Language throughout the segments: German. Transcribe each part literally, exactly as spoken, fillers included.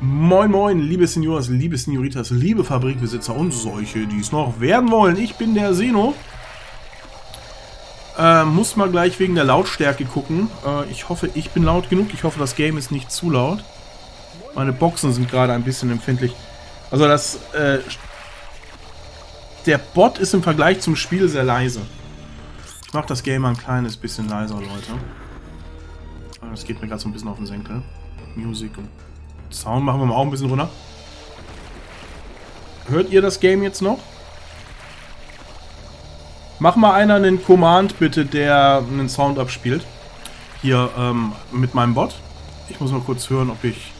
Moin moin, liebe Seniors, liebe Senioritas, liebe Fabrikbesitzer und solche, die es noch werden wollen. Ich bin der Seno. Äh, muss mal gleich wegen der Lautstärke gucken. Äh, ich hoffe, ich bin laut genug. Ich hoffe, das Game ist nicht zu laut. Meine Boxen sind gerade ein bisschen empfindlich. Also das, äh, der Bot ist im Vergleich zum Spiel sehr leise. Ich mache das Game ein kleines bisschen leiser, Leute. Das geht mir gerade so ein bisschen auf den Senkel. Musik und Sound machen wir mal auch ein bisschen runter. Hört ihr das Game jetzt noch? Mach mal einer einen Command bitte, der einen Sound abspielt. Hier ähm, mit meinem Bot. Ich muss mal kurz hören, ob ich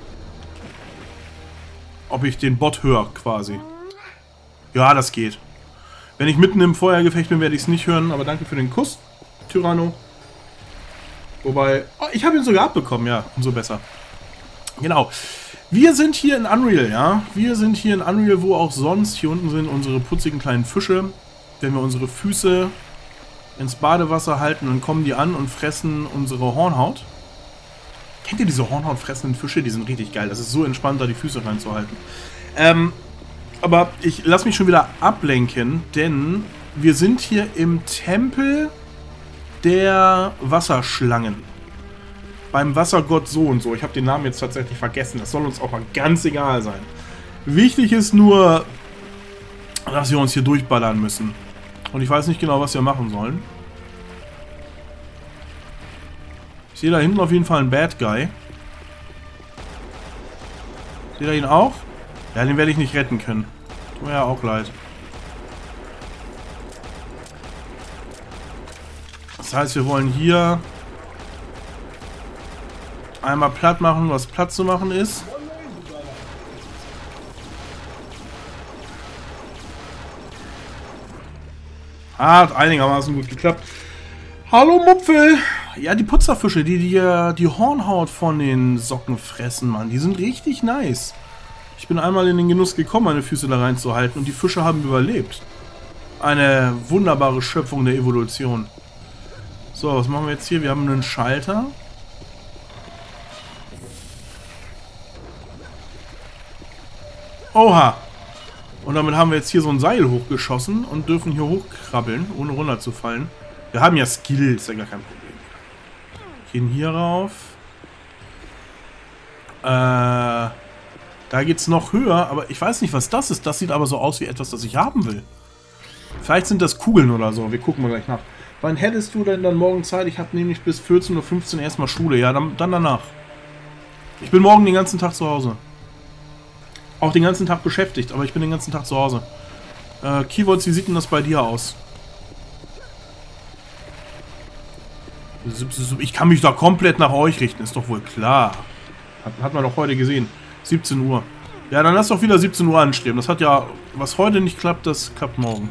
ob ich den Bot höre quasi. Ja, das geht. Wenn ich mitten im Feuergefecht bin, werde ich es nicht hören, aber danke für den Kuss, Tyranno. Wobei, oh, ich habe ihn sogar abbekommen, ja, umso besser. Genau. Wir sind hier in Unreal, ja. Wir sind hier in Unreal, wo auch sonst. Hier unten sind unsere putzigen kleinen Fische. Wenn wir unsere Füße ins Badewasser halten, dann kommen die an und fressen unsere Hornhaut. Kennt ihr diese hornhautfressenden Fische? Die sind richtig geil. Das ist so entspannt, da die Füße reinzuhalten. Ähm, aber ich lasse mich schon wieder ablenken, denn wir sind hier im Tempel der Wasserschlangen. Beim Wassergott so und so. Ich habe den Namen jetzt tatsächlich vergessen. Das soll uns auch mal ganz egal sein. Wichtig ist nur, dass wir uns hier durchballern müssen. Und ich weiß nicht genau, was wir machen sollen. Ich sehe da hinten auf jeden Fall einen Bad Guy. Seht ihr ihn auch? Ja, den werde ich nicht retten können. Tut mir ja auch leid. Das heißt, wir wollen hier einmal platt machen, was platt zu machen ist. Ah, hat einigermaßen gut geklappt. Hallo Mupfel! Ja, die Putzerfische, die, die die Hornhaut von den Socken fressen, Mann. Die sind richtig nice. Ich bin einmal in den Genuss gekommen, meine Füße da reinzuhalten und die Fische haben überlebt. Eine wunderbare Schöpfung der Evolution. So, was machen wir jetzt hier? Wir haben einen Schalter. Oha! Und damit haben wir jetzt hier so ein Seil hochgeschossen und dürfen hier hochkrabbeln, ohne runterzufallen. Wir haben ja Skill, ist ja gar kein Problem. Gehen hier rauf. Äh, da geht's noch höher, aber ich weiß nicht, was das ist. Das sieht aber so aus wie etwas, das ich haben will. Vielleicht sind das Kugeln oder so. Wir gucken mal gleich nach. Wann hättest du denn dann morgen Zeit? Ich habe nämlich bis vierzehn Uhr fünfzehn erstmal Schule. Ja, dann, dann danach. Ich bin morgen den ganzen Tag zu Hause. Auch den ganzen Tag beschäftigt, aber ich bin den ganzen Tag zu Hause. Äh, Keywords, wie sieht denn das bei dir aus? Ich kann mich da komplett nach euch richten, ist doch wohl klar. Hat, hat man doch heute gesehen. siebzehn Uhr. Ja, dann lass doch wieder siebzehn Uhr anstreben. Das hat ja, was heute nicht klappt, das klappt morgen.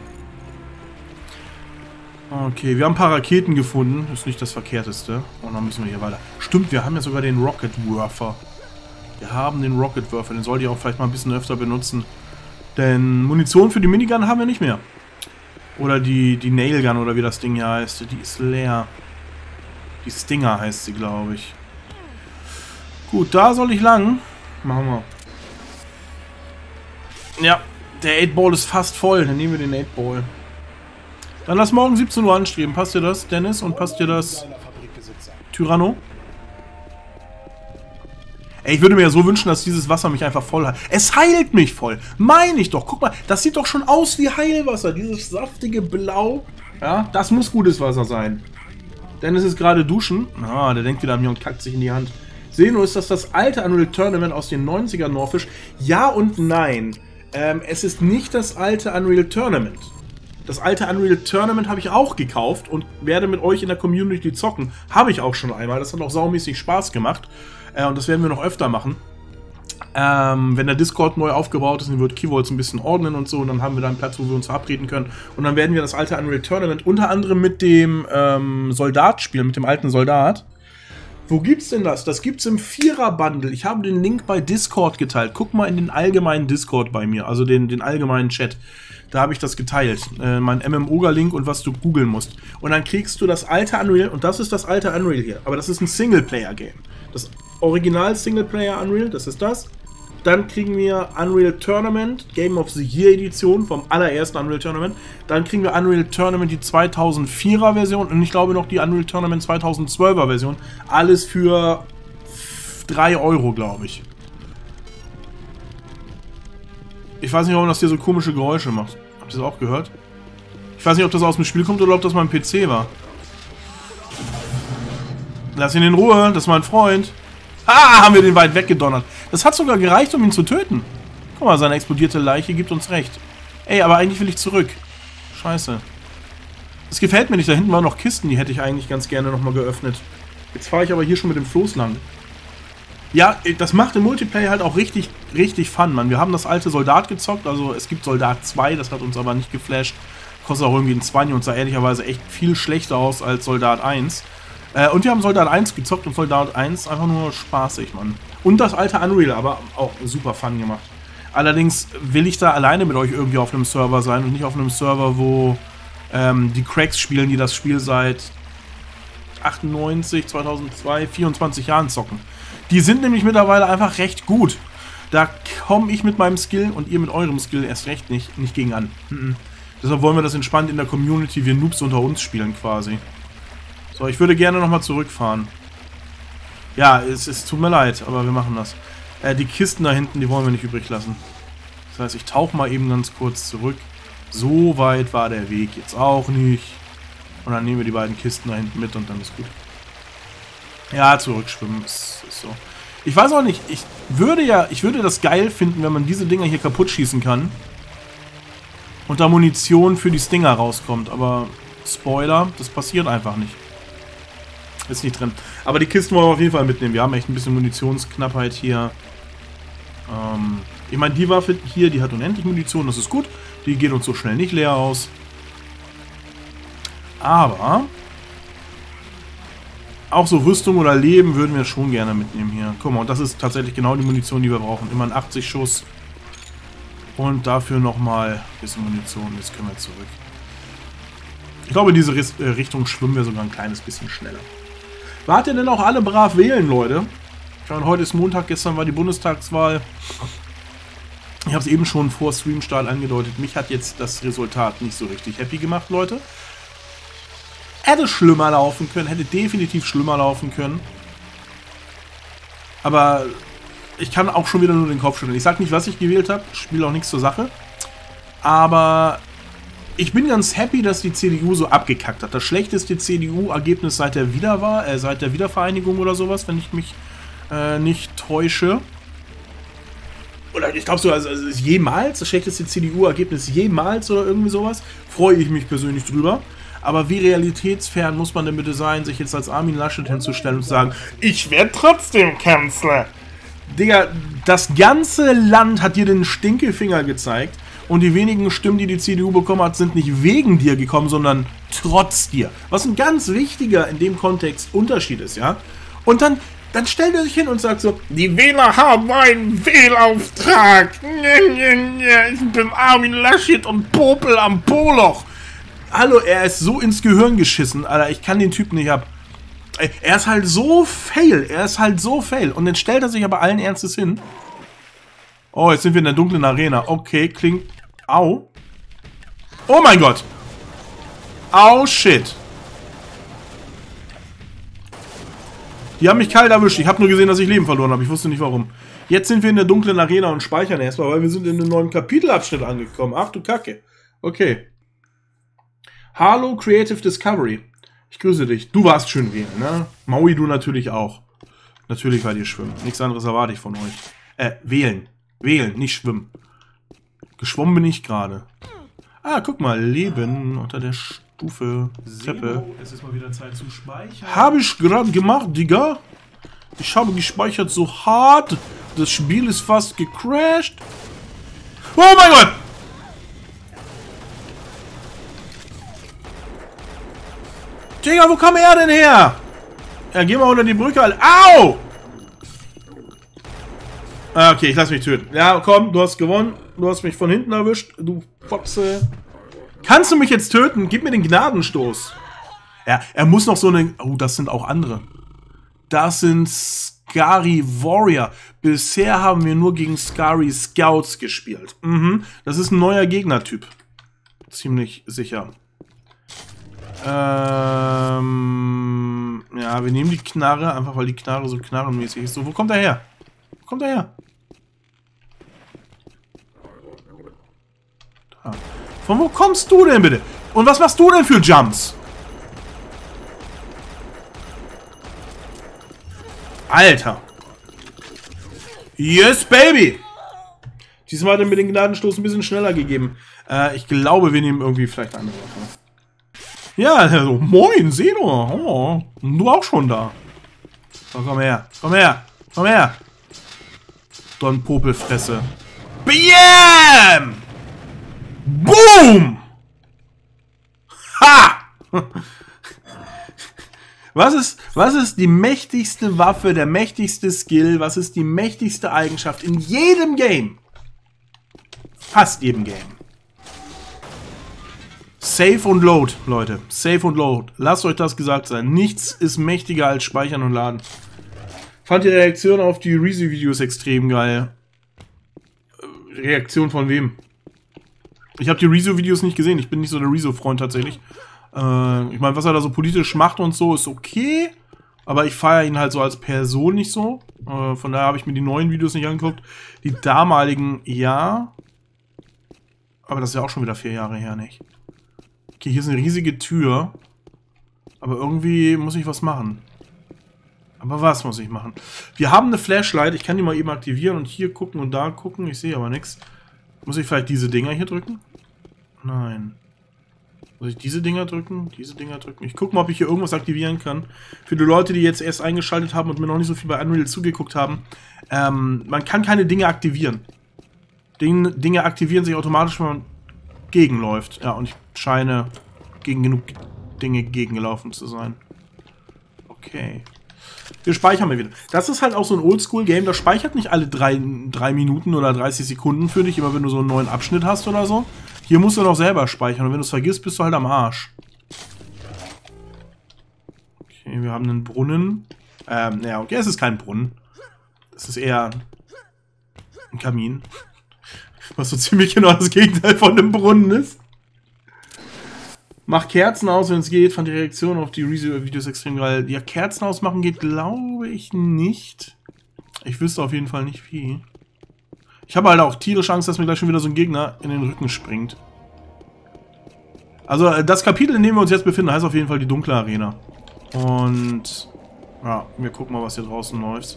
Okay, wir haben ein paar Raketen gefunden. Ist nicht das Verkehrteste. Und dann müssen wir hier weiter. Stimmt, wir haben ja sogar den Rocket Werfer. Wir haben den Rocket Werfer. Den sollt ihr auch vielleicht mal ein bisschen öfter benutzen. Denn Munition für die Minigun haben wir nicht mehr. Oder die, die Nailgun oder wie das Ding hier heißt. Die ist leer. Die Stinger heißt sie, glaube ich. Gut, da soll ich lang. Machen wir. Ja, der acht Ball ist fast voll. Dann nehmen wir den acht Ball. Dann lass morgen siebzehn Uhr anstreben. Passt dir das, Dennis? Und passt dir das, Tyranno? Ey, ich würde mir ja so wünschen, dass dieses Wasser mich einfach voll heilt. Es heilt mich voll. Meine ich doch. Guck mal, das sieht doch schon aus wie Heilwasser. Dieses saftige Blau. Ja, das muss gutes Wasser sein. Dennis ist gerade duschen. Ah, der denkt wieder an mir und kackt sich in die Hand. Seno, ist das das alte Unreal Tournament aus den neunzigern, Norfisch? Ja und nein. Ähm, es ist nicht das alte Unreal Tournament. Das alte Unreal Tournament habe ich auch gekauft und werde mit euch in der Community zocken. Habe ich auch schon einmal. Das hat auch saumäßig Spaß gemacht. Äh, und das werden wir noch öfter machen. Ähm, wenn der Discord neu aufgebaut ist, dann wird Keywords ein bisschen ordnen und so. Und dann haben wir da einen Platz, wo wir uns verabreden können. Und dann werden wir das alte Unreal Tournament unter anderem mit dem ähm, Soldat spielen, mit dem alten Soldat. Wo gibt's denn das? Das gibt's im Vierer-Bundle. Ich habe den Link bei Discord geteilt. Guck mal in den allgemeinen Discord bei mir, also den, den allgemeinen Chat. Da habe ich das geteilt. Äh, mein M M O-Link und was du googeln musst. Und dann kriegst du das alte Unreal, und das ist das alte Unreal hier. Aber das ist ein Singleplayer-Game. Das Original Singleplayer Unreal, das ist das. Dann kriegen wir Unreal Tournament, Game of the Year Edition vom allerersten Unreal Tournament. Dann kriegen wir Unreal Tournament die zweitausendvierer Version und ich glaube noch die Unreal Tournament zweitausendzwölfer Version. Alles für drei Euro, glaube ich. Ich weiß nicht, warum das hier so komische Geräusche macht. Habt ihr das auch gehört? Ich weiß nicht, ob das aus dem Spiel kommt oder ob das mein P C war. Lass ihn in Ruhe, das ist mein Freund. Ah, haben wir den weit weggedonnert. Das hat sogar gereicht, um ihn zu töten. Guck mal, seine explodierte Leiche gibt uns recht. Ey, aber eigentlich will ich zurück. Scheiße. Das gefällt mir nicht. Da hinten waren noch Kisten, die hätte ich eigentlich ganz gerne nochmal geöffnet. Jetzt fahre ich aber hier schon mit dem Floß lang. Ja, das macht im Multiplayer halt auch richtig, richtig Fun, Mann. Wir haben das alte Soldat gezockt, also es gibt Soldat zwei, das hat uns aber nicht geflasht. Kostet auch irgendwie ein zwanzig und sah ehrlicherweise echt viel schlechter aus als Soldat eins. Äh, und wir haben Soldat eins gezockt und Soldat eins einfach nur spaßig, Mann. Und das alte Unreal, aber auch super Fun gemacht. Allerdings will ich da alleine mit euch irgendwie auf einem Server sein und nicht auf einem Server, wo ähm, die Cracks spielen, die das Spiel seit achtundneunzig, zweitausendzwei, vierundzwanzig Jahren zocken. Die sind nämlich mittlerweile einfach recht gut. Da komme ich mit meinem Skill und ihr mit eurem Skill erst recht nicht, nicht gegen an. Mhm. Deshalb wollen wir das entspannt in der Community, wir Noobs unter uns spielen quasi. So, ich würde gerne nochmal zurückfahren. Ja, es, es tut mir leid, aber wir machen das. Äh, die Kisten da hinten, die wollen wir nicht übrig lassen. Das heißt, ich tauche mal eben ganz kurz zurück. So weit war der Weg jetzt auch nicht. Und dann nehmen wir die beiden Kisten da hinten mit und dann ist gut. Ja, zurückschwimmen ist, ist so. Ich weiß auch nicht, ich würde ja, ich würde das geil finden, wenn man diese Dinger hier kaputt schießen kann. Und da Munition für die Stinger rauskommt, aber Spoiler, das passiert einfach nicht. Ist nicht drin. Aber die Kisten wollen wir auf jeden Fall mitnehmen. Wir haben echt ein bisschen Munitionsknappheit hier. Ähm, ich meine, die Waffe hier, die hat unendlich Munition, das ist gut. Die geht uns so schnell nicht leer aus. Aber auch so Rüstung oder Leben würden wir schon gerne mitnehmen hier. Guck mal, und das ist tatsächlich genau die Munition, die wir brauchen. Immer ein achtzig Schuss. Und dafür nochmal ein bisschen Munition. Jetzt können wir zurück. Ich glaube, in diese Richtung schwimmen wir sogar ein kleines bisschen schneller. Wart ihr denn auch alle brav wählen, Leute? Ich meine, heute ist Montag, gestern war die Bundestagswahl. Ich habe es eben schon vor Streamstart angedeutet. Mich hat jetzt das Resultat nicht so richtig happy gemacht, Leute. Hätte schlimmer laufen können, hätte definitiv schlimmer laufen können. Aber ich kann auch schon wieder nur den Kopf schütteln. Ich sage nicht, was ich gewählt habe, spielt auch nichts zur Sache. Aber ich bin ganz happy, dass die C D U so abgekackt hat. Das schlechteste C D U-Ergebnis seit der Wiederwahl, äh, seit der Wiedervereinigung oder sowas, wenn ich mich äh, nicht täusche. Oder ich glaube so, also, also jemals, das schlechteste C D U-Ergebnis jemals oder irgendwie sowas. Freue ich mich persönlich drüber. Aber wie realitätsfern muss man denn bitte sein, sich jetzt als Armin Laschet hinzustellen und zu sagen, ich werde trotzdem Kanzler. Digga, das ganze Land hat dir den Stinkefinger gezeigt und die wenigen Stimmen, die die C D U bekommen hat, sind nicht wegen dir gekommen, sondern trotz dir. Was ein ganz wichtiger in dem Kontext Unterschied ist, ja? Und dann, dann stellt er sich hin und sagt so, die Wähler haben einen Wählauftrag. Ich bin Armin Laschet und Popel am Poloch. Hallo, er ist so ins Gehirn geschissen, Alter, ich kann den Typen nicht ab. Er ist halt so fail, er ist halt so fail. Und dann stellt er sich aber allen Ernstes hin. Oh, jetzt sind wir in der dunklen Arena. Okay, klingt... Au. Oh mein Gott. Au, shit. Die haben mich kalt erwischt. Ich habe nur gesehen, dass ich Leben verloren habe. Ich wusste nicht warum. Jetzt sind wir in der dunklen Arena und speichern erstmal, weil wir sind in einem neuen Kapitelabschnitt angekommen. Ach du Kacke. Okay. Hallo Creative Discovery. Ich grüße dich. Du warst schön wählen, ne? Maui, du natürlich auch. Natürlich war dir schwimmen. Nichts anderes erwarte ich von euch. Äh, wählen. Wählen, nicht schwimmen. Geschwommen bin ich gerade. Ah, guck mal. Leben unter der Stufe Treppe. Es ist mal wieder Zeit zu speichern. Habe ich gerade gemacht, Digga. Ich habe gespeichert so hart. Das Spiel ist fast gecrashed. Oh mein Gott! Digga, wo kam er denn her? Ja, geh mal unter die Brücke, Alter. Au! Ah, okay, ich lass mich töten. Ja, komm, du hast gewonnen. Du hast mich von hinten erwischt. Du Fotze. Kannst du mich jetzt töten? Gib mir den Gnadenstoß. Ja, er muss noch so eine... Oh, das sind auch andere. Das sind Scary Warrior. Bisher haben wir nur gegen Scary Scouts gespielt. Mhm. Das ist ein neuer Gegnertyp. Ziemlich sicher. Ähm, ja, wir nehmen die Knarre, einfach weil die Knarre so knarrenmäßig ist. So, wo kommt er her? Wo kommt er her? Da. Von wo kommst du denn bitte? Und was machst du denn für Jumps? Alter. Yes, baby. Diesmal hat er mir den Gnadenstoß ein bisschen schneller gegeben. Äh, ich glaube, wir nehmen irgendwie vielleicht eine andere Waffe. Ja, also, moin, Seno. Oh, du auch schon da. So, komm her, komm her, komm her. Don Popelfresse. Bam! Boom! Ha! Was ist, was ist die mächtigste Waffe, der mächtigste Skill? Was ist die mächtigste Eigenschaft in jedem Game? Fast jedem Game. Save und Load, Leute. Save und Load. Lasst euch das gesagt sein. Nichts ist mächtiger als Speichern und Laden. Fand die Reaktion auf die Rezo-Videos extrem geil. Reaktion von wem? Ich habe die Rezo-Videos nicht gesehen. Ich bin nicht so der Rezo-Freund tatsächlich. Äh, ich meine, was er da so politisch macht und so, ist okay. Aber ich feiere ihn halt so als Person nicht so. Äh, von daher habe ich mir die neuen Videos nicht angeguckt. Die damaligen, ja. Aber das ist ja auch schon wieder vier Jahre her, nicht? Okay, hier ist eine riesige Tür. Aber irgendwie muss ich was machen. Aber was muss ich machen? Wir haben eine Flashlight. Ich kann die mal eben aktivieren und hier gucken und da gucken. Ich sehe aber nichts. Muss ich vielleicht diese Dinger hier drücken? Nein. Muss ich diese Dinger drücken? Diese Dinger drücken? Ich gucke mal, ob ich hier irgendwas aktivieren kann. Für die Leute, die jetzt erst eingeschaltet haben und mir noch nicht so viel bei Unreal zugeguckt haben. Ähm, man kann keine Dinge aktivieren. Ding, Dinge aktivieren sich automatisch, wenn man gegenläuft. Ja, und ich scheine gegen genug Dinge gegengelaufen zu sein. Okay. Wir speichern mal wieder. Das ist halt auch so ein Oldschool-Game, das speichert nicht alle drei, drei Minuten oder dreißig Sekunden für dich, immer wenn du so einen neuen Abschnitt hast oder so. Hier musst du noch selber speichern und wenn du es vergisst, bist du halt am Arsch. Okay, wir haben einen Brunnen. Ähm, naja, okay, es ist kein Brunnen. Es ist eher ein Kamin. Was so ziemlich genau das Gegenteil von einem Brunnen ist. Mach Kerzen aus, wenn es geht. Fand die Reaktion auf die Rezo-Videos extrem geil. Ja, Kerzen ausmachen geht, glaube ich, nicht. Ich wüsste auf jeden Fall nicht wie. Ich habe halt auch tierisch Angst, dass mir gleich schon wieder so ein Gegner in den Rücken springt. Also, das Kapitel, in dem wir uns jetzt befinden, heißt auf jeden Fall die dunkle Arena. Und ja, wir gucken mal, was hier draußen läuft.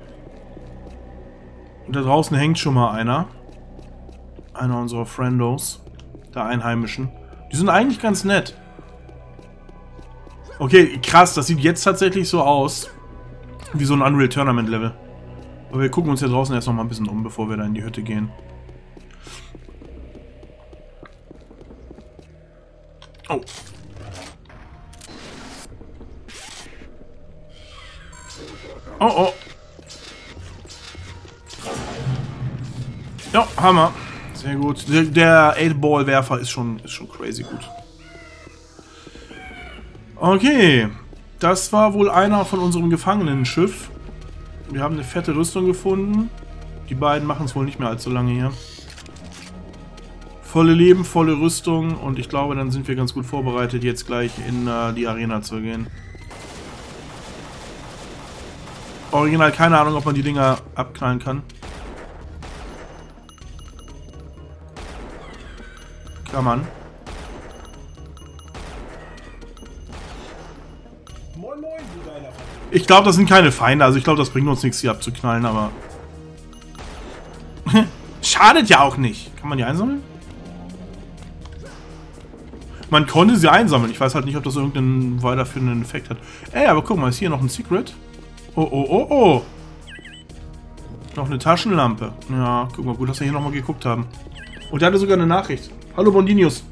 Und da draußen hängt schon mal einer. Einer unserer Friendos. Der Einheimischen. Die sind eigentlich ganz nett. Okay, krass, das sieht jetzt tatsächlich so aus. Wie so ein Unreal Tournament Level. Aber wir gucken uns hier draußen erst noch mal ein bisschen um, bevor wir da in die Hütte gehen. Oh. Oh, oh. Ja, Hammer. Sehr gut. Der, der acht-Ball-Werfer ist schon, ist schon crazy gut. Okay. Das war wohl einer von unserem Gefangenenschiff. Wir haben eine fette Rüstung gefunden. Die beiden machen es wohl nicht mehr allzu lange hier. Volle Leben, volle Rüstung. Und ich glaube, dann sind wir ganz gut vorbereitet, jetzt gleich in äh, die Arena zu gehen. Original keine Ahnung, ob man die Dinger abknallen kann. Kann man. Moin, moin, du geiler Vater. Ich glaube, das sind keine Feinde. Also ich glaube, das bringt uns nichts, hier abzuknallen, aber... Schadet ja auch nicht. Kann man die einsammeln? Man konnte sie einsammeln. Ich weiß halt nicht, ob das irgendeinen weiterführenden Effekt hat. Ey, aber guck mal, ist hier noch ein Secret? Oh, oh, oh, oh. Noch eine Taschenlampe. Ja, guck mal, gut, dass wir hier nochmal geguckt haben. Und der hatte sogar eine Nachricht. Hallo Bondinius.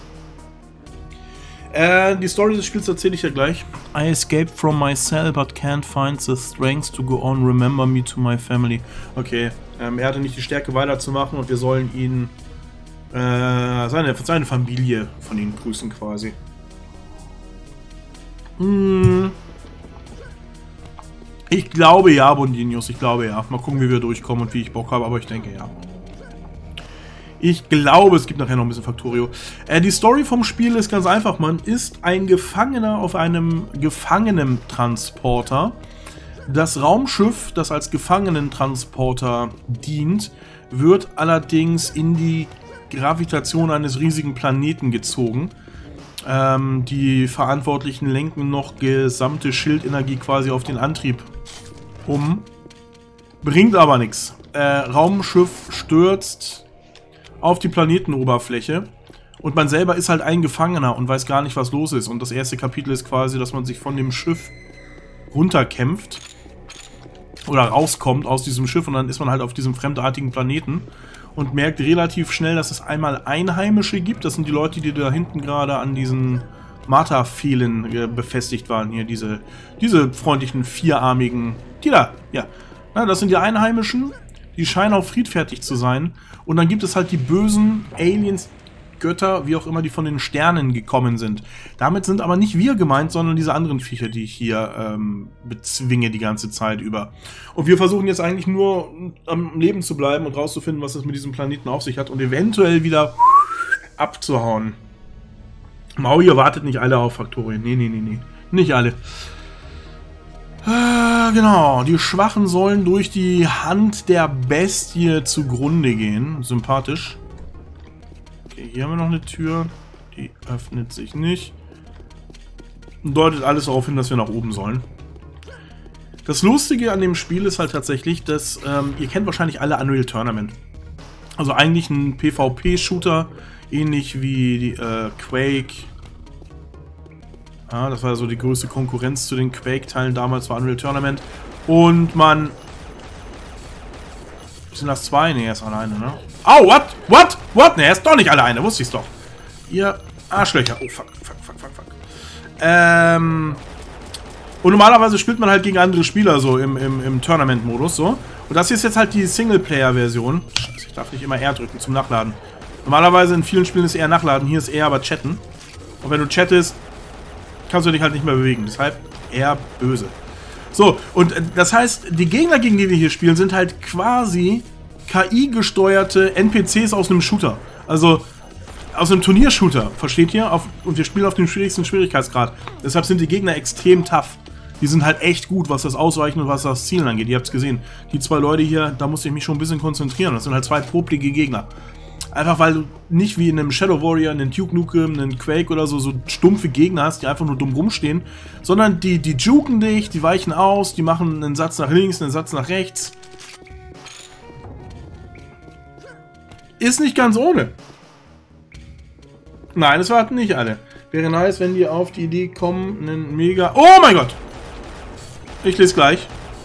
Äh, die Story des Spiels erzähle ich ja gleich. I escaped from my cell, but can't find the strength to go on. Remember me to my family. Okay, ähm, er hatte nicht die Stärke weiterzumachen und wir sollen ihn, äh, seine, seine Familie von ihnen grüßen quasi. Hm. Ich glaube ja, Bondinius, ich glaube ja. Mal gucken, wie wir durchkommen und wie ich Bock habe, aber ich denke ja. Ich glaube, es gibt nachher noch ein bisschen Factorio. Äh, die Story vom Spiel ist ganz einfach. Man ist ein Gefangener auf einem Gefangenentransporter. Das Raumschiff, das als Gefangenentransporter dient, wird allerdings in die Gravitation eines riesigen Planeten gezogen. Ähm, die Verantwortlichen lenken noch gesamte Schildenergie quasi auf den Antrieb um. Bringt aber nichts. Äh, Raumschiff stürzt auf die Planetenoberfläche und man selber ist halt ein Gefangener und weiß gar nicht, was los ist. Und das erste Kapitel ist quasi, dass man sich von dem Schiff runterkämpft oder rauskommt aus diesem Schiff und dann ist man halt auf diesem fremdartigen Planeten und merkt relativ schnell, dass es einmal Einheimische gibt. Das sind die Leute, die da hinten gerade an diesen Marterpfählen äh, befestigt waren. Hier, diese, diese freundlichen, vierarmigen... Die da, ja. ja. Das sind die Einheimischen. Die scheinen auch friedfertig zu sein. Und dann gibt es halt die bösen Aliens, Götter, wie auch immer, die von den Sternen gekommen sind. Damit sind aber nicht wir gemeint, sondern diese anderen Viecher, die ich hier ähm, bezwinge die ganze Zeit über. Und wir versuchen jetzt eigentlich nur am Leben zu bleiben und rauszufinden, was es mit diesem Planeten auf sich hat und eventuell wieder abzuhauen. Maui, ihr wartet nicht alle auf Faktorien. Nee, nee, nee, nee. Nicht alle. Äh, genau, die Schwachen sollen durch die Hand der Bestie zugrunde gehen. Sympathisch. Okay, hier haben wir noch eine Tür. Die öffnet sich nicht. Deutet alles darauf hin, dass wir nach oben sollen. Das Lustige an dem Spiel ist halt tatsächlich, dass ähm, ihr kennt wahrscheinlich alle Unreal Tournament. Also eigentlich ein PvP-Shooter, ähnlich wie die, äh, Quake. Ja, das war so die größte Konkurrenz zu den Quake-Teilen damals, war Unreal Tournament. Und man... Sind das zwei? Ne, er ist alleine, ne? Oh, what? What? What? Ne, er ist doch nicht alleine, wusste ich's doch. Ihr Arschlöcher. Oh, fuck, fuck, fuck, fuck, fuck. Ähm... Und normalerweise spielt man halt gegen andere Spieler so im, im, im Tournament-Modus, so. Und das hier ist jetzt halt die Singleplayer-Version. Scheiße, ich darf nicht immer R drücken zum Nachladen. Normalerweise in vielen Spielen ist eher Nachladen, hier ist eher aber Chatten. Und wenn du chattest, kannst du dich halt nicht mehr bewegen. Deshalb eher böse. So, und das heißt, die Gegner, gegen die wir hier spielen, sind halt quasi K I-gesteuerte N P Cs aus einem Shooter. Also aus einem Turniershooter, versteht ihr? Auf, und wir spielen auf dem schwierigsten Schwierigkeitsgrad. Deshalb sind die Gegner extrem tough. Die sind halt echt gut, was das Ausweichen und was das Zielen angeht. Ihr habt es gesehen. Die zwei Leute hier, da musste ich mich schon ein bisschen konzentrieren. Das sind halt zwei poplige Gegner. Einfach weil du nicht wie in einem Shadow Warrior, einen Duke Nukem, einen Quake oder so, so stumpfe Gegner hast, die einfach nur dumm rumstehen. Sondern die, die juken dich, die weichen aus, die machen einen Satz nach links, einen Satz nach rechts. Ist nicht ganz ohne. Nein, es warten nicht alle. Wäre nice, wenn die auf die Idee kommen, einen mega... Oh mein Gott! Ich lese gleich.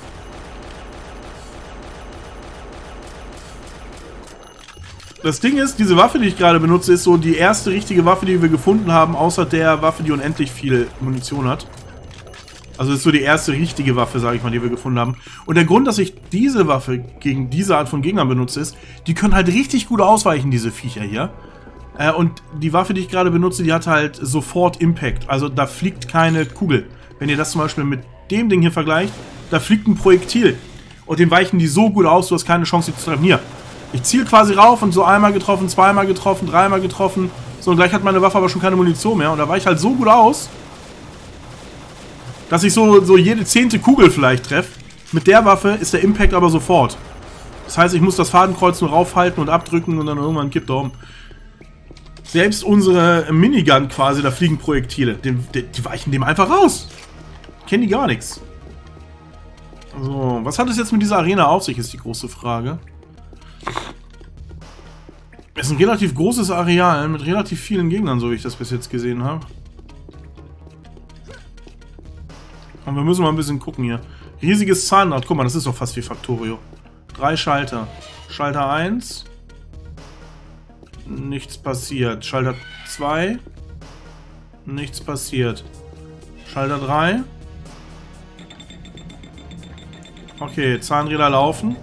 Das Ding ist, diese Waffe, die ich gerade benutze, ist so die erste richtige Waffe, die wir gefunden haben, außer der Waffe, die unendlich viel Munition hat. Also ist so die erste richtige Waffe, sage ich mal, die wir gefunden haben. Und der Grund, dass ich diese Waffe gegen diese Art von Gegnern benutze, ist, die können halt richtig gut ausweichen, diese Viecher hier. Äh, und die Waffe, die ich gerade benutze, die hat halt sofort Impact. Also da fliegt keine Kugel. Wenn ihr das zum Beispiel mit dem Ding hier vergleicht, da fliegt ein Projektil. Und den weichen die so gut aus, du hast keine Chance, die zu treffen. Hier. Ich ziele quasi rauf und so einmal getroffen, zweimal getroffen, dreimal getroffen. So, und gleich hat meine Waffe aber schon keine Munition mehr. Und da weiche ich halt so gut aus, dass ich so, so jede zehnte Kugel vielleicht treffe. Mit der Waffe ist der Impact aber sofort. Das heißt, ich muss das Fadenkreuz nur raufhalten und abdrücken und dann irgendwann kippt er um. Selbst unsere Minigun quasi, da fliegen Projektile. Die, die, die weichen dem einfach raus. Kennen die gar nichts. So, was hat es jetzt mit dieser Arena auf sich, ist die große Frage. Es ist ein relativ großes Areal mit relativ vielen Gegnern, so wie ich das bis jetzt gesehen habe. Und wir müssen mal ein bisschen gucken hier. Riesiges Zahnrad. Guck mal, das ist doch fast wie Factorio. Drei Schalter. Schalter eins. Nichts passiert. Schalter zwei. Nichts passiert. Schalter drei. Okay, Zahnräder laufen.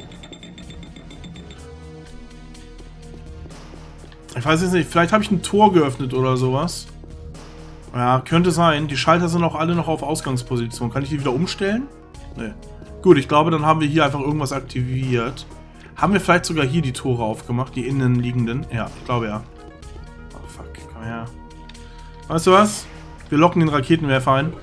Ich weiß jetzt nicht, vielleicht habe ich ein Tor geöffnet oder sowas. Ja, könnte sein. Die Schalter sind auch alle noch auf Ausgangsposition. Kann ich die wieder umstellen? Nee. Gut, ich glaube, dann haben wir hier einfach irgendwas aktiviert. Haben wir vielleicht sogar hier die Tore aufgemacht, die innenliegenden? Ja, ich glaube ja. Oh, fuck. Komm her. Weißt du was? Wir locken den Raketenwerfer ein.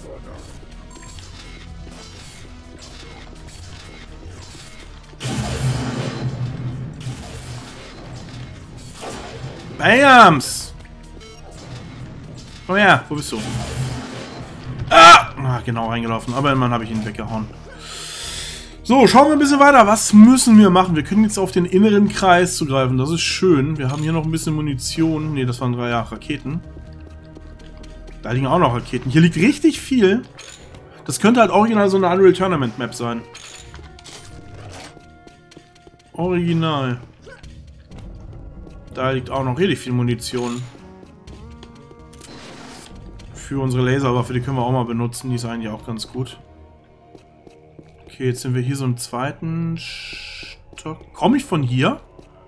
Bams! Komm her, wo bist du? Ah! Ah, genau, reingelaufen. Aber immerhin habe ich ihn weggehauen. So, schauen wir ein bisschen weiter. Was müssen wir machen? Wir können jetzt auf den inneren Kreis zugreifen. Das ist schön. Wir haben hier noch ein bisschen Munition. Ne, das waren drei ja, Raketen. Da liegen auch noch Raketen. Hier liegt richtig viel. Das könnte halt original so eine Unreal Tournament Map sein. Original. Da liegt auch noch richtig viel Munition. Für unsere Laserwaffe, die können wir auch mal benutzen. Die ist eigentlich auch ganz gut. Okay, jetzt sind wir hier so im zweiten Stock. Komme ich von hier?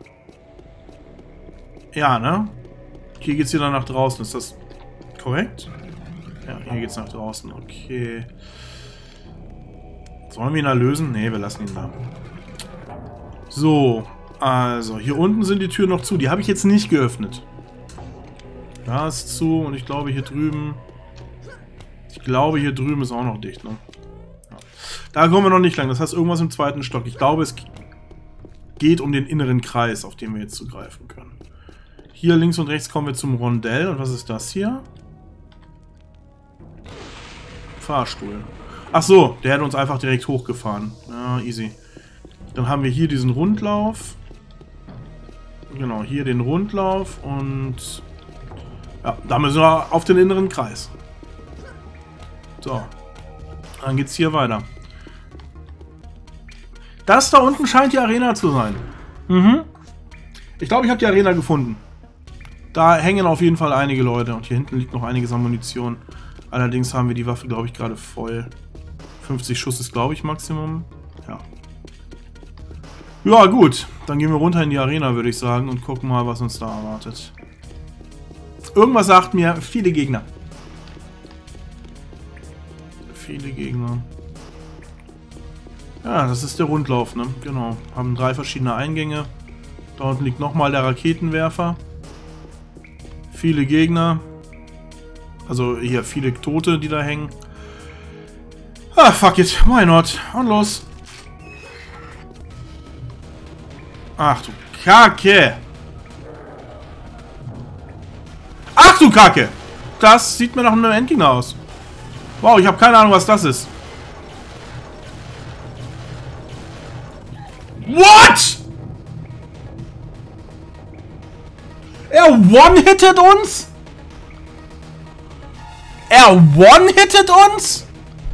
Ja, ne? Hier geht es wieder nach draußen. Ist das korrekt? Ja, hier geht es nach draußen. Okay. Sollen wir ihn erlösen? Ne, wir lassen ihn da. So. Also, hier unten sind die Türen noch zu. Die habe ich jetzt nicht geöffnet. Da ist zu und ich glaube hier drüben... Ich glaube hier drüben ist auch noch dicht, ne? Ja. Da kommen wir noch nicht lang. Das heißt irgendwas im zweiten Stock. Ich glaube, es geht um den inneren Kreis, auf den wir jetzt zugreifen können. Hier links und rechts kommen wir zum Rondell. Und was ist das hier? Fahrstuhl. Ach so, der hat uns einfach direkt hochgefahren. Ja, easy. Dann haben wir hier diesen Rundlauf. Genau, hier den Rundlauf und ja, da müssen wir auf den inneren Kreis. So, dann geht's hier weiter. Das da unten scheint die Arena zu sein. Mhm. Ich glaube, ich habe die Arena gefunden. Da hängen auf jeden Fall einige Leute und hier hinten liegt noch einiges an Munition. Allerdings haben wir die Waffe, glaube ich, gerade voll. fünfzig Schuss ist, glaube ich, Maximum. Ja. Ja, gut. Dann gehen wir runter in die Arena, würde ich sagen, und gucken mal, was uns da erwartet. Irgendwas sagt mir, viele Gegner. Viele Gegner. Ja, das ist der Rundlauf, ne? Genau. Haben drei verschiedene Eingänge. Da unten liegt nochmal der Raketenwerfer. Viele Gegner. Also hier viele Tote, die da hängen. Ah, fuck it. Why not? Und los. Ach du Kacke! Ach du Kacke! Das sieht mir nach einem Endgegner aus. Wow, ich habe keine Ahnung, was das ist. What? Er one-hitted uns? Er one-hitted uns?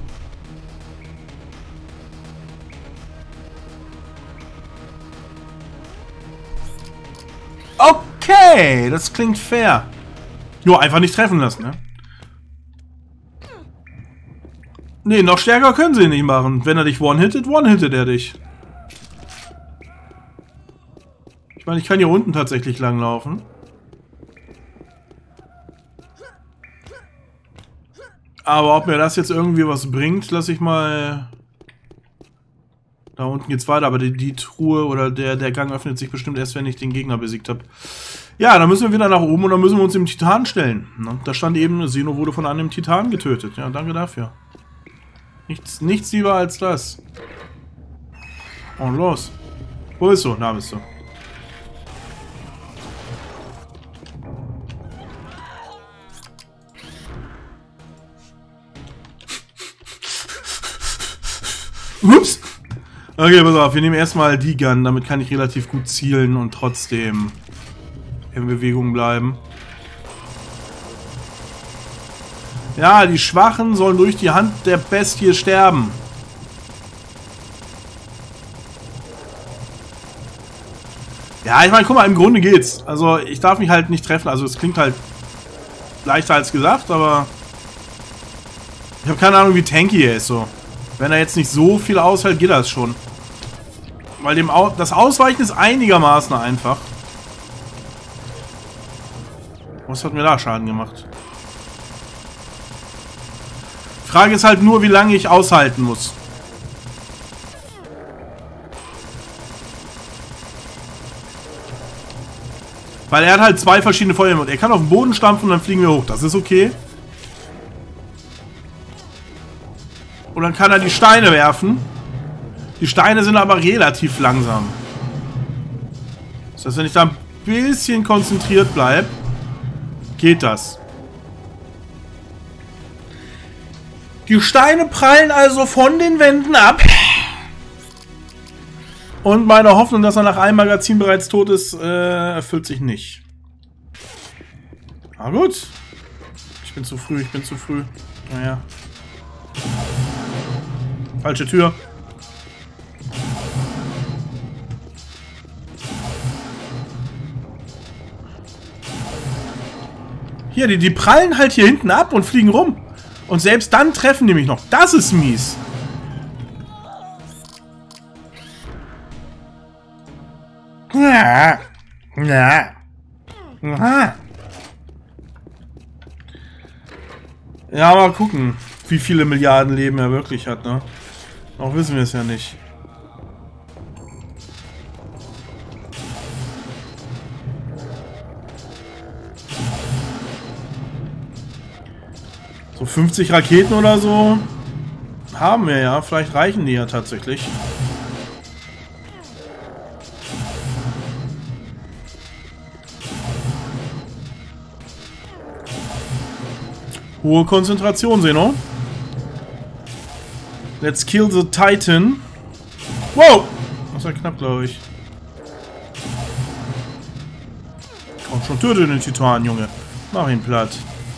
Okay, das klingt fair. Nur einfach nicht treffen lassen, ne? Nee, noch stärker können sie ihn nicht machen. Wenn er dich one-hittet, one-hittet er dich. Ich meine, ich kann hier unten tatsächlich langlaufen. Aber ob mir das jetzt irgendwie was bringt, lasse ich mal... Da unten geht's weiter, aber die, die Truhe oder der, der Gang öffnet sich bestimmt erst, wenn ich den Gegner besiegt habe. Ja, dann müssen wir wieder nach oben und dann müssen wir uns dem Titan stellen. Da stand eben, Xeno wurde von einem Titan getötet. Ja, danke dafür. Nichts, nichts lieber als das. Und los. Wo bist du? Da bist du. Ups. Okay, pass auf, wir nehmen erstmal die Gun, damit kann ich relativ gut zielen und trotzdem in Bewegung bleiben. Ja, die Schwachen sollen durch die Hand der Bestie sterben. Ja, ich meine, guck mal, im Grunde geht's. Also, ich darf mich halt nicht treffen, also es klingt halt leichter als gesagt, aber ich habe keine Ahnung, wie tanky er ist so. Wenn er jetzt nicht so viel aushält, geht das schon. Weil dem Au das Ausweichen ist einigermaßen einfach. Was hat mir da Schaden gemacht? Frage ist halt nur, wie lange ich aushalten muss. Weil er hat halt zwei verschiedene Feuermod. Er kann auf den Boden stampfen und dann fliegen wir hoch. Das ist okay. Und dann kann er die Steine werfen. Die Steine sind aber relativ langsam. Das heißt, wenn ich da ein bisschen konzentriert bleibe, geht das. Die Steine prallen also von den Wänden ab. Und meine Hoffnung, dass er nach einem Magazin bereits tot ist, äh, erfüllt sich nicht. Na gut. Ich bin zu früh, ich bin zu früh. Naja. Falsche Tür. Hier, die, die prallen halt hier hinten ab und fliegen rum. Und selbst dann treffen die mich noch. Das ist mies. Ja. Ja. Aha. Ja, mal gucken, wie viele Milliarden Leben er wirklich hat, ne? Noch wissen wir es ja nicht. So fünfzig Raketen oder so haben wir ja. Vielleicht reichen die ja tatsächlich. Hohe Konzentration, Zeno. Let's kill the Titan. Wow! Das war knapp, glaube ich. Komm schon, töte den Titan, Junge. Mach ihn platt.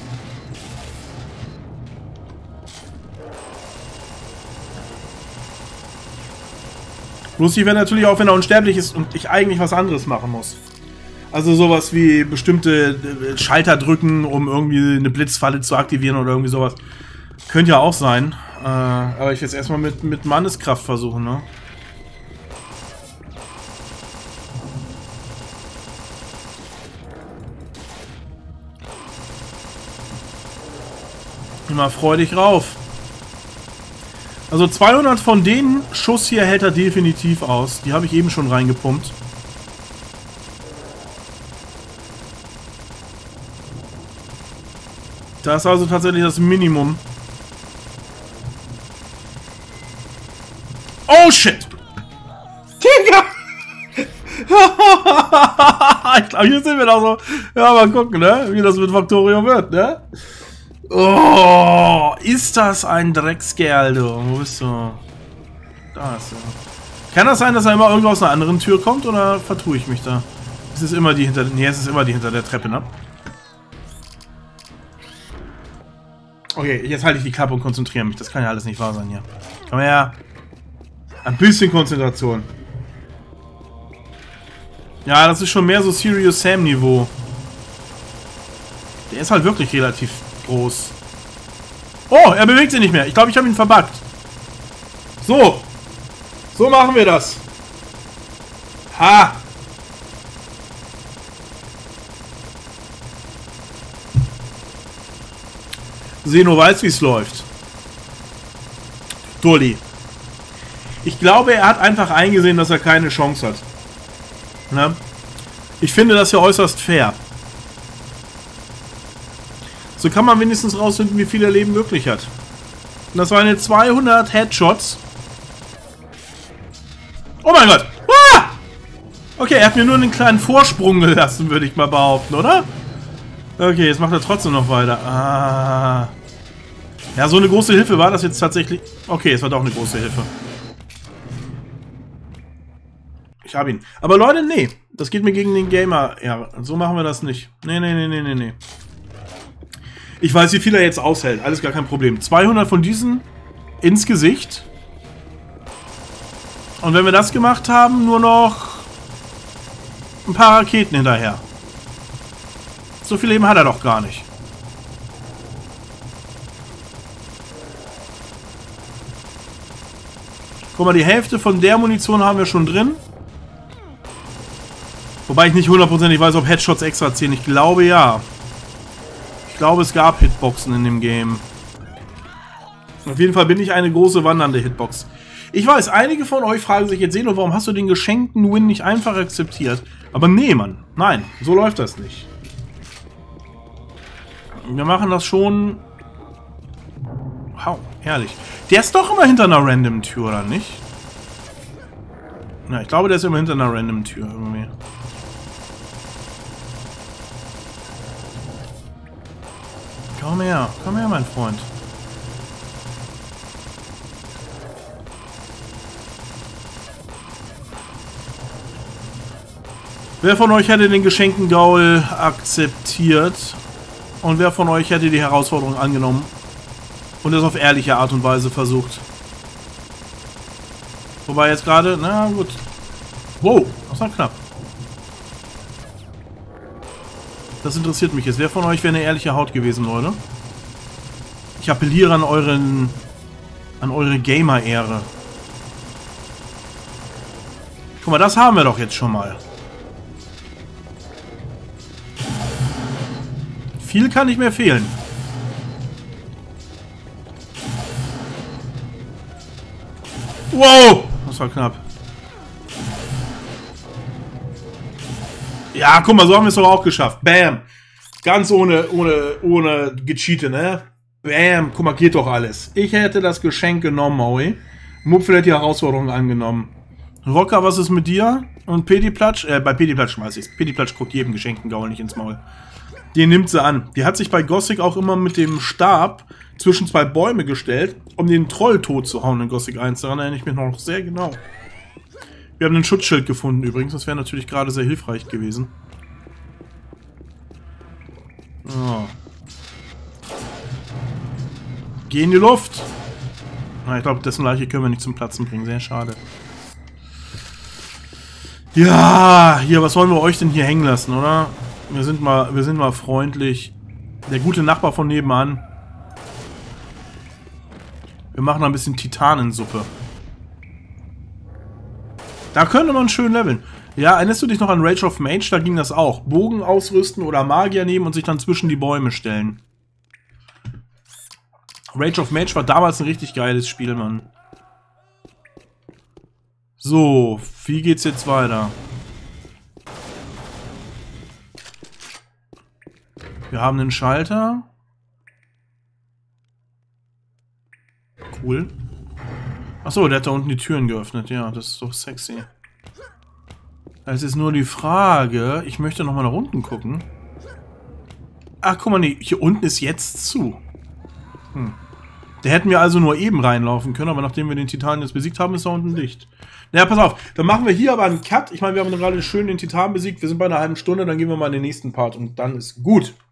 Lustig wäre natürlich auch, wenn er unsterblich ist und ich eigentlich was anderes machen muss. Also sowas wie bestimmte Schalter drücken, um irgendwie eine Blitzfalle zu aktivieren oder irgendwie sowas. Könnte ja auch sein. Äh, aber ich will es erstmal mit, mit Manneskraft versuchen, ne? Immer freudig rauf. Also zweihundert von den Schuss hier hält er definitiv aus. Die habe ich eben schon reingepumpt. Das ist also tatsächlich das Minimum. Oh shit! Digga! Ich glaube, hier sind wir doch so. Ja, mal gucken, ne? Wie das mit Factorio wird, ne? Oh, ist das ein Dreckskerl, du. Wo bist du? Da ist er. Kann das sein, dass er immer irgendwo aus einer anderen Tür kommt, oder vertue ich mich da? Es ist immer die hinter... Nee, es ist immer die hinter der Treppe, ne? Okay, jetzt halte ich die Klappe und konzentriere mich. Das kann ja alles nicht wahr sein hier. Komm her. Ein bisschen Konzentration. Ja, das ist schon mehr so Serious Sam Niveau. Der ist halt wirklich relativ groß. Oh, er bewegt sich nicht mehr. Ich glaube, ich habe ihn verbuggt. So. So machen wir das. Ha. Zeno weiß, wie es läuft. Dulli. Ich glaube, er hat einfach eingesehen, dass er keine Chance hat. Ne? Ich finde das ja äußerst fair. So kann man wenigstens rausfinden, wie viel er Leben wirklich hat. Und das waren jetzt zweihundert Headshots. Oh mein Gott! Ah! Okay, er hat mir nur einen kleinen Vorsprung gelassen, würde ich mal behaupten, oder? Okay, jetzt macht er trotzdem noch weiter. Ah. Ja, so eine große Hilfe war das jetzt tatsächlich. Okay, es war doch eine große Hilfe. Ich habe ihn. Aber Leute, nee. Das geht mir gegen den Gamer. Ja, so machen wir das nicht. Nee, nee, nee, nee, nee, nee. Ich weiß, wie viel er jetzt aushält. Alles gar kein Problem. zweihundert von diesen ins Gesicht. Und wenn wir das gemacht haben, nur noch ein paar Raketen hinterher. So viel Leben hat er doch gar nicht. Guck mal, die Hälfte von der Munition haben wir schon drin. Wobei ich nicht hundertprozentig weiß, ob Headshots extra zählen. Ich glaube, ja. Ich glaube, es gab Hitboxen in dem Game. Auf jeden Fall bin ich eine große wandernde Hitbox. Ich weiß, einige von euch fragen sich jetzt, Seno, warum hast du den geschenkten Win nicht einfach akzeptiert? Aber nee, Mann. Nein, so läuft das nicht. Wir machen das schon... Wow, herrlich. Der ist doch immer hinter einer random Tür, oder nicht? Ja, ich glaube, der ist immer hinter einer random Tür irgendwie. Komm her, komm her, mein Freund. Wer von euch hätte den geschenkten Gaul akzeptiert? Und wer von euch hätte die Herausforderung angenommen? Und es auf ehrliche Art und Weise versucht? Wobei jetzt gerade... Na gut. Wow, das war knapp. Das interessiert mich jetzt. Wer von euch wäre eine ehrliche Haut gewesen, Leute? Ich appelliere an euren... an eure Gamer-Ehre. Guck mal, das haben wir doch jetzt schon mal. Viel kann nicht mehr fehlen. Wow! Das war knapp. Ja, guck mal, so haben wir es doch auch geschafft. Bam! Ganz ohne, ohne, ohne Gecheate, ne? Bam! Guck mal, geht doch alles. Ich hätte das Geschenk genommen, Maui. Mupfel hätte die Herausforderung angenommen. Rocker, was ist mit dir? Und Pediplatsch? Äh, bei Pediplatsch schmeiß ich's. Pediplatsch guckt jedem geschenkten Gaul nicht ins Maul. Den nimmt sie an. Die hat sich bei Gothic auch immer mit dem Stab zwischen zwei Bäume gestellt, um den Troll tot zu hauen in Gothic eins. Daran erinnere ich mich noch sehr genau. Wir haben ein Schutzschild gefunden übrigens. Das wäre natürlich gerade sehr hilfreich gewesen. Oh. Geh in die Luft! Na, ich glaube, dessen Leiche können wir nicht zum Platzen bringen. Sehr schade. Ja, hier, was wollen wir euch denn hier hängen lassen, oder? Wir sind mal, wir sind mal freundlich. Der gute Nachbar von nebenan. Wir machen ein bisschen Titanensuppe. Da könnte man schön leveln. Ja, erinnerst du dich noch an Rage of Mage? Da ging das auch. Bogen ausrüsten oder Magier nehmen und sich dann zwischen die Bäume stellen. Rage of Mage war damals ein richtig geiles Spiel, Mann. So, wie geht's jetzt weiter? Wir haben einen Schalter. Cool. Achso, der hat da unten die Türen geöffnet. Ja, das ist doch sexy. Es ist nur die Frage... Ich möchte nochmal nach unten gucken. Ach, guck mal, nee, hier unten ist jetzt zu. Hm. Da hätten wir also nur eben reinlaufen können, aber nachdem wir den Titan jetzt besiegt haben, ist da unten dicht. Naja, pass auf, dann machen wir hier aber einen Cut. Ich meine, wir haben gerade schön den Titan besiegt. Wir sind bei einer halben Stunde, dann gehen wir mal in den nächsten Part und dann ist gut.